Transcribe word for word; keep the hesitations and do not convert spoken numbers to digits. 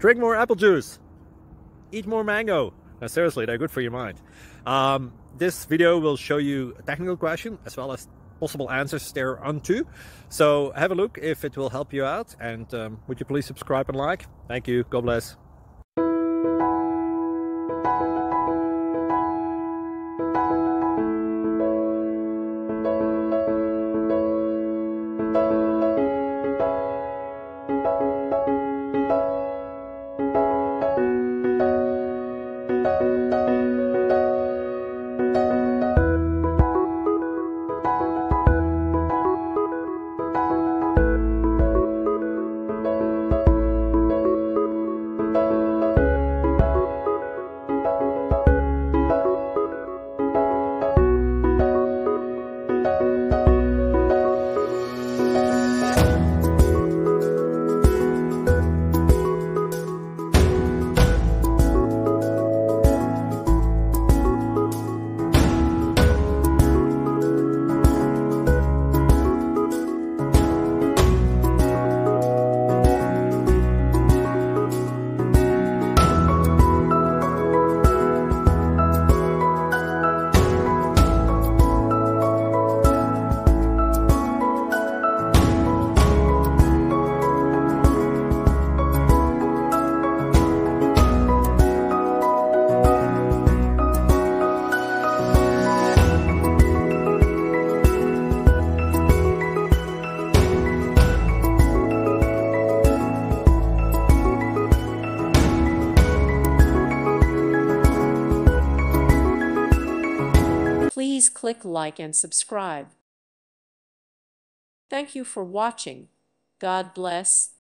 drink more apple juice, eat more mango. Now, seriously, they're good for your mind. Um, this video will show you a technical question as well as possible answers thereunto. So have a look if it will help you out, and um, would you please subscribe and like? Thank you. God bless. Please click like and subscribe. Thank you for watching. God bless.